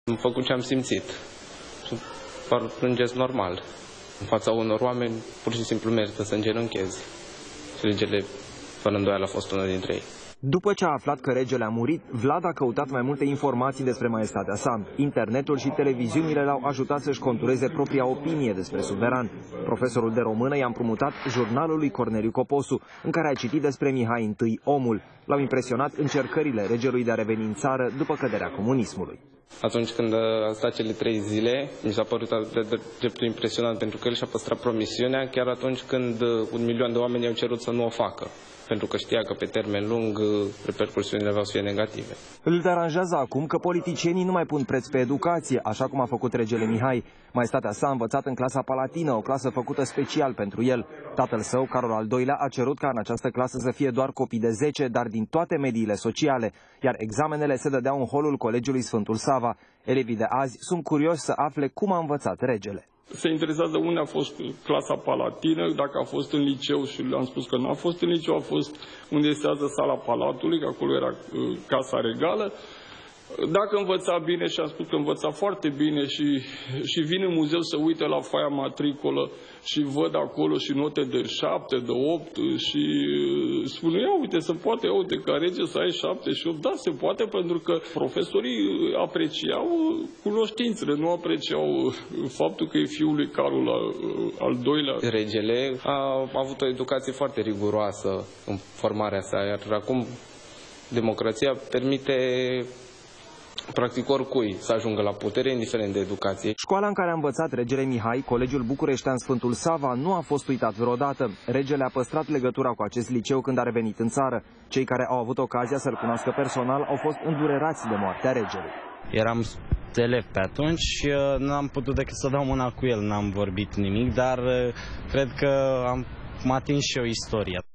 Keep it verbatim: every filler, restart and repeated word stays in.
Am făcut ce am simțit și plângeți normal. În fața unor oameni, pur și simplu merită să îngenunchezi. Și regele, fără îndoială, a fost unul dintre ei. După ce a aflat că regele a murit, Vlad a căutat mai multe informații despre maestatea sa. Internetul și televiziunile l-au ajutat să-și contureze propria opinie despre suveran. Profesorul de română i-a împrumutat jurnalul lui Corneliu Coposu, în care a citit despre Mihai I Omul. L-au impresionat încercările regelui de a reveni în țară după căderea comunismului. Atunci când a stat cele trei zile, mi s-a părut de dreptul impresionant pentru că el și-a păstrat promisiunea chiar atunci când un milion de oameni i-au cerut să nu o facă, pentru că știa că pe termen lung repercursiunile vreau să fie negative. Îl deranjează acum că politicienii nu mai pun preț pe educație, așa cum a făcut regele Mihai. Maestatea sa a învățat în clasa Palatină, o clasă făcută special pentru el. Tatăl său, Carol al doilea, a cerut ca în această clasă să fie doar copii de zece, dar din toate mediile sociale, iar examenele se dădeau în holul Colegiului Sfântul Sava. Elevii de azi sunt curioși să afle cum a învățat regele. Se interesează unde a fost clasa Palatină, dacă a fost în liceu și le-am spus că nu a fost în liceu, a fost unde este azi sala Palatului, că acolo era uh, casa regală. Dacă învăța bine, și am spus că învăța foarte bine și, și vin în muzeu să uite la foaia matricolă și văd acolo și note de șapte, de opt și spune, ia uite, se poate, ia uite, ca rege să ai șapte și opt. Da, se poate, pentru că profesorii apreciau cunoștințele, nu apreciau faptul că e fiul lui Carol al doilea. Regele a avut o educație foarte riguroasă în formarea sa, iar acum democrația permite practic oricui să ajungă la putere, indiferent de educație. Școala în care a învățat regele Mihai, Colegiul Bucureștean Sfântul Sava, nu a fost uitat vreodată. Regele a păstrat legătura cu acest liceu când a revenit în țară. Cei care au avut ocazia să-l cunoască personal au fost îndurerați de moartea regelui. Eram elev pe atunci și n-am putut decât să dau mâna cu el, n-am vorbit nimic, dar cred că am atins și eu istoria.